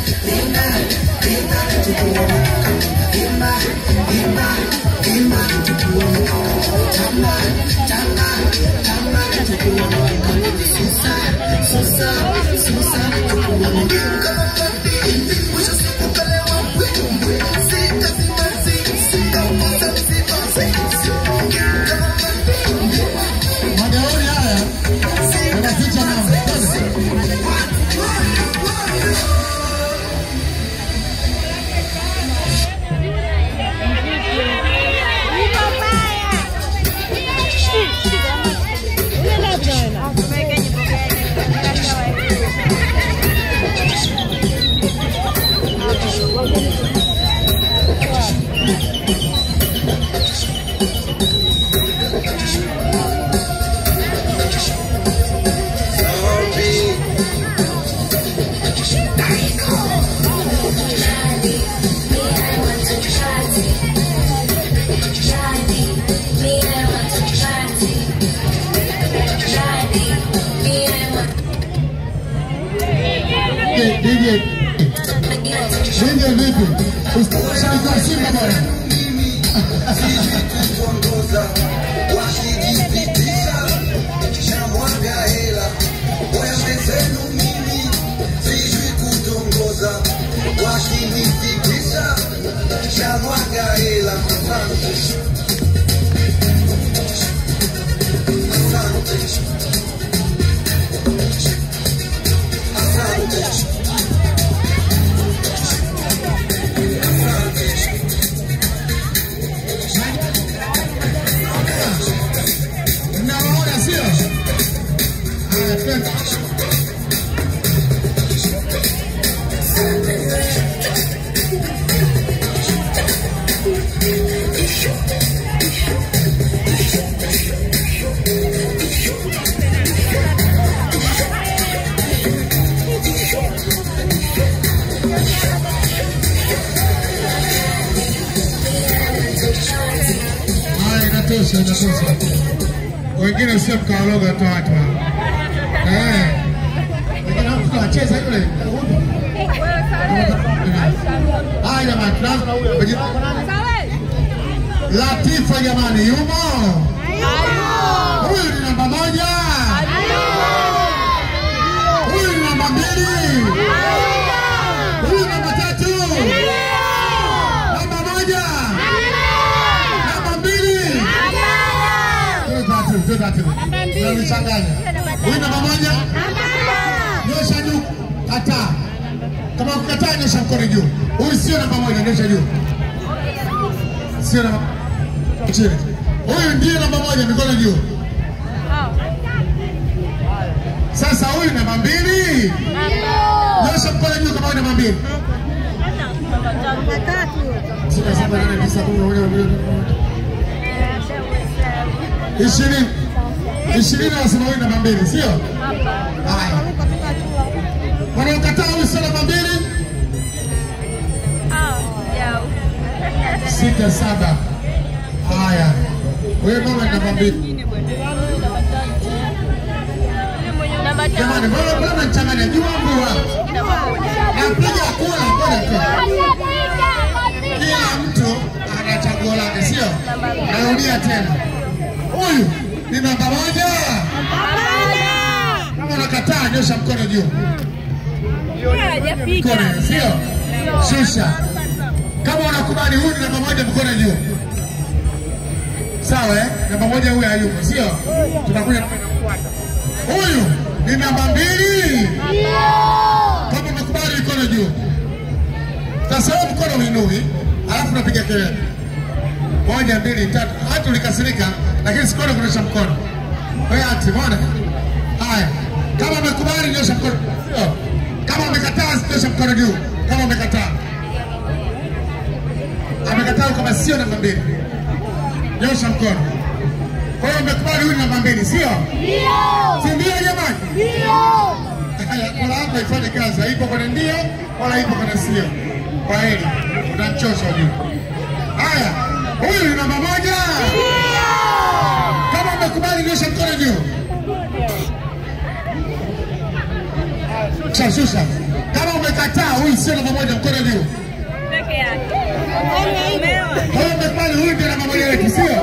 Wengine sio mkaologa tu watu. Wengine hapo tunacheza yule. Haya jamani, Latifa jamani, yumo? Huyu ni namba 1. Huyu ni namba 2. Huyu ni namba 3. Namba 1. Namba 2. Unanichanganya. Huyu namba 1. Nyosha juu. Kataa. Kama ukikataa nyosha mkono juu. Huyu sio namba 1, nyosha juu. Sio namba chini. Huyu ndiye namba 1, mikono juu. Sasa huyu namba 2. Nyosha mkono juu kama namba 2. Sasa sasa nani kisa huyu 20 nasema huyu namba 2, sio? Haya. Wanaokataa huyu sio namba 2? 6 7. Haya. Wewe mama namba 2. Jamani, wewe unachanganya juu mbwa. Napiga kula mbona tu. Kila mtu ana chaguo lake, sio? Narudia tena. Huyu ni namba 1. Kama unakataa nyosha mkono juu. Mkono, sio? Shusha. Kama unakubali huyu ni namba 1, mkono juu. Sawa namba 1 huyu hayupo, sio? Tunakuja huyu ni namba 2. Kama unakubali mkono juu. Sasa mkono uinui, alafu unapiga kelele. 1 2 3. Hata ulikasirika lakini sikono kunyosha mkono. Wewe ati mbona? Haya. Kama umekubali nyosha mkono. Sio? Kama umekataa nyosha mkono juu. Kama umekataa. Amekataa kama sio namba 2. Nyosha mkono. Kwa hiyo umekubali huyu namba 2, sio? Ndio. Si ndio jamani? Ndio. Haya, kwa hapo ifanye kazi. Haipo kwa ndio wala ipo kwa sio. Kwa hili unachosha juu. Haya. Huyu ni namba 1. Ndio. Kama umekubali nyosha mkono juu. Shusha. Kama umekataa huyu sio namba moja, mkono juu. Peke yake. Kama umekubali huyu ndio namba moja yetu, sio?